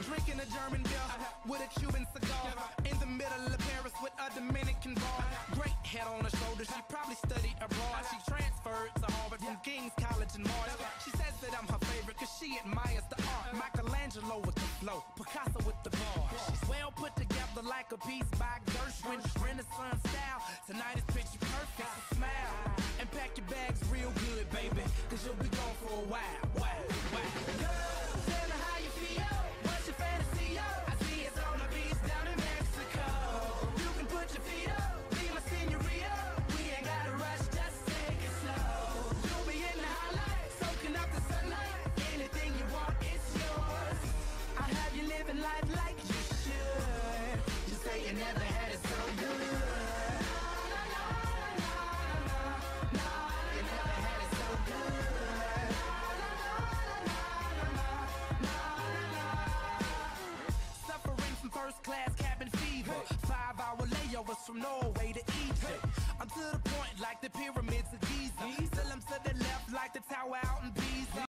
Drinking a German beer with a Cuban cigar. In the middle of Paris with a Dominican bar. Great head on her shoulder, she probably studied abroad. She transferred to Harvard from King's College in March. She says that I'm her favorite cause she admires the art. Michelangelo with the flow, Picasso with the bar. She's well put together like a piece by Gershwin. Renaissance style, tonight is picture perfect. So smile and pack your bags real good, baby, cause you'll be gone for a while. Girl, tell me how you feel. What's your fantasy, yo? I see it's on the beach down in Mexico. You can put your feet up, be my senorita. We ain't gotta rush, just take it slow. You'll be in the highlight, soaking up the sunlight. Anything you want, it's yours. I'll have you living life like you should. Just say you never had it so good. First class cabin fever, 5-hour layovers from Norway to Egypt. I'm to the point like the pyramids of Giza. Still I'm to the left like the tower out in Pisa.